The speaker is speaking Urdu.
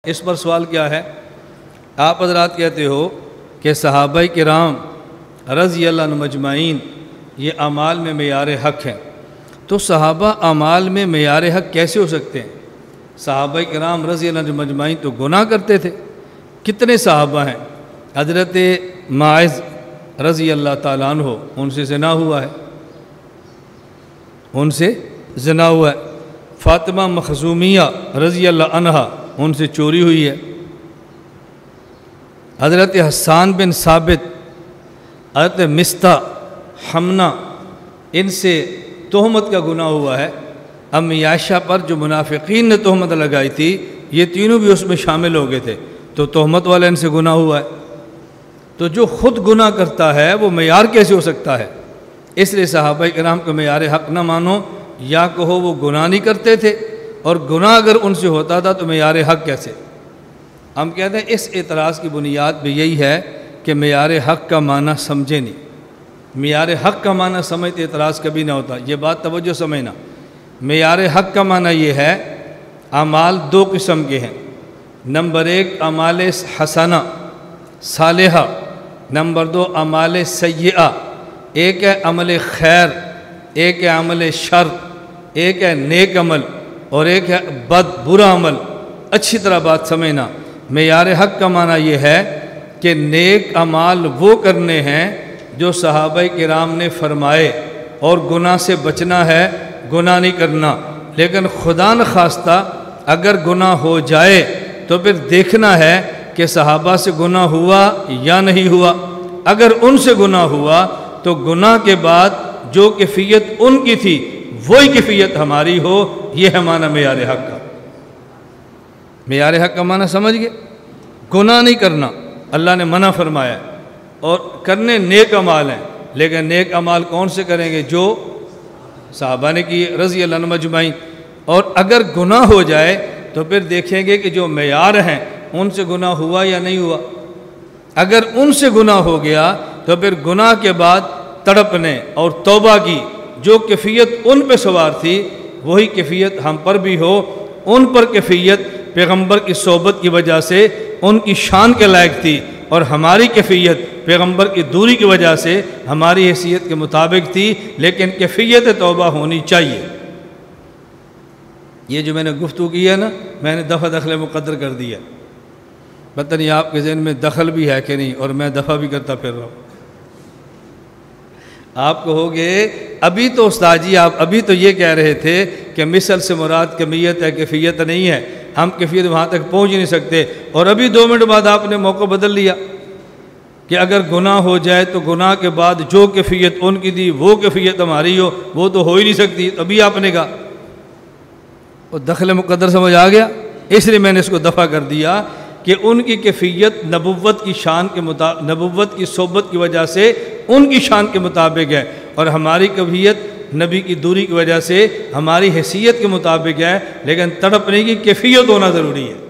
اس پر سوال کیا ہے؟ آپ حضرات کہتے ہو کہ صحابہ کرام رضی اللہ عنہم اجمعین یہ اعمال میں معیار حق ہیں، تو صحابہ اعمال میں معیار حق کیسے ہو سکتے ہیں؟ صحابہ کرام رضی اللہ عنہم اجمعین تو گناہ کرتے تھے۔ کتنے صحابہ ہیں؟ حضرت معاذ رضی اللہ تعالیٰ عنہ ان سے زنا ہوا ہے، ان سے زنا ہوا ہے۔ فاطمہ مخزومیہ رضی اللہ عنہا ان سے چوری ہوئی ہے۔ حضرت حسان بن ثابت، حضرت مستہ، حمنہ، ان سے تہمت کا گناہ ہوا ہے۔ امی عائشہ پر جو منافقین نے تہمت لگائی تھی یہ تینوں بھی اس میں شامل ہو گئے تھے، تو تہمت والا ان سے گناہ ہوا ہے۔ تو جو خود گناہ کرتا ہے وہ معیار کیسے ہو سکتا ہے؟ اس لیے صحابہ کرام کو معیار حق نہ مانو، یا کہو وہ گناہ نہیں کرتے تھے، اور گناہ اگر ان سے ہوتا تھا تو معیار حق کیسے؟ ہم کہتے ہیں اس اعتراض کی بنیاد بھی یہی ہے کہ معیار حق کا معنی سمجھے نہیں۔ معیار حق کا معنی سمجھتے اعتراض کبھی نہ ہوتا، یہ بات توجہ سمجھنا۔ معیار حق کا معنی یہ ہے اعمال دو قسم کے ہیں۔ نمبر ایک اعمال حسنہ صالحہ، نمبر دو اعمال سیئہ۔ ایک ہے عمل خیر، ایک ہے عمل شر، ایک ہے نیک عمل اور ایک ہے برا عمل۔ اچھی طرح بات سمجھنا، معیار حق کا معنی یہ ہے کہ نیک اعمال وہ کرنے ہیں جو صحابہ کرام نے فرمائے، اور گناہ سے بچنا ہے، گناہ نہیں کرنا۔ لیکن خدا نخواستہ اگر گناہ ہو جائے تو پھر دیکھنا ہے کہ صحابہ سے گناہ ہوا یا نہیں ہوا۔ اگر ان سے گناہ ہوا تو گناہ کے بعد جو کیفیت ان کی تھی وہی کیفیت ہماری ہو، یہ ہے معنی معیار حق کا۔ معیار حق کا معنی سمجھ گئے؟ گناہ نہیں کرنا اللہ نے منع فرمایا ہے، اور کرنے نیک اعمال ہیں، لیکن نیک اعمال کون سے کریں گے؟ جو صحابہ نے کی رضی اللہ عنہم اجمعین۔ اور اگر گناہ ہو جائے تو پھر دیکھیں گے کہ جو معیار ہیں ان سے گناہ ہوا یا نہیں ہوا۔ اگر ان سے گناہ ہو گیا تو پھر گناہ کے بعد تڑپنے اور توبہ کی جو کیفیت ان پہ سوار تھی وہی کیفیت ہم پر بھی ہو۔ ان پر کیفیت پیغمبر کی صحبت کی وجہ سے ان کی شان کے لائق تھی، اور ہماری کیفیت پیغمبر کی دوری کی وجہ سے ہماری حیثیت کے مطابق تھی، لیکن کیفیت توبہ ہونی چاہیے۔ یہ جو میں نے گفتگو کی ہے نا، میں نے دفع دخل مقدر کر دیا۔ پتہ نہیں آپ کے ذہن میں دخل بھی ہے کہ نہیں، اور میں دفع بھی کرتا پھر رہا ہوں۔ آپ کہو گے ابھی تو استاد جی آپ ابھی تو یہ کہہ رہے تھے کہ مثل سے مراد کمیت ہے، کیفیت نہیں ہے، ہم کیفیت وہاں تک پہنچ نہیں سکتے، اور ابھی 2 منٹ بعد آپ نے موقع بدل لیا کہ اگر گناہ ہو جائے تو گناہ کے بعد جو کیفیت ان کی تھی وہ کیفیت ہماری ہو، وہ تو ہو ہی نہیں سکتی۔ ابھی آپ نے کہا وہ دخل مقدر سمجھ آ گیا، اس لیے میں نے اس کو دفع کر دیا کہ ان کی کیفیت نبوت کی شان کے مطابق، نبوت کی صحبت کی وجہ سے ان کی شان کے مطابق ہے، اور ہماری کیفیت نبی کی دوری کی وجہ سے ہماری حیثیت کے مطابق ہے، لیکن تڑپنے کی کیفیت ہونا ضروری ہے۔